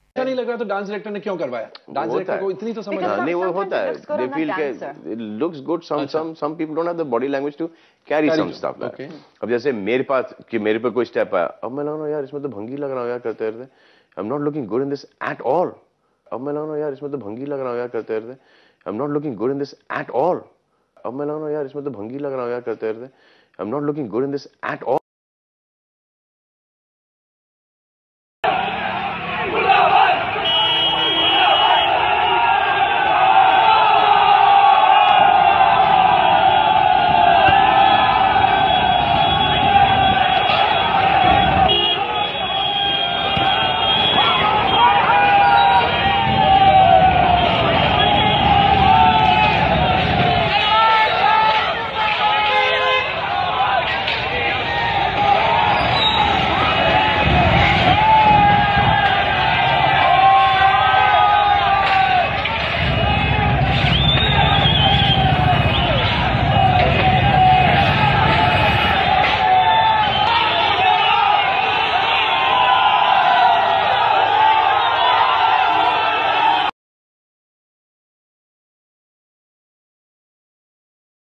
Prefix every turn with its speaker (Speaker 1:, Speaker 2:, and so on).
Speaker 1: अच्छा नहीं लग रहा तो डांस डायरेक्टर ने क्यों करवाया? डांस डायरेक्टर को इतनी तो समझ
Speaker 2: नहीं, वो होता है, दे फील के it looks good, some people don't have the body language to carry some stuff like. अब जैसे मेरे पास कि मेरे पे कोई स्टेप आया, अब मैं लग रहा हूँ यार इसमें तो भंगी लग रहा हूँ यार करते करते, I am not looking good in this at all. अब मैं लग रहा हूँ यार इसमें तो भंगी लग रहा हूँ यार करते करते, I am not looking good in this at all. अब मैं लग रहा हूँ यार इसमें तो भंगी लग रहा हूँ यार करते करते, I am not looking good in this at all.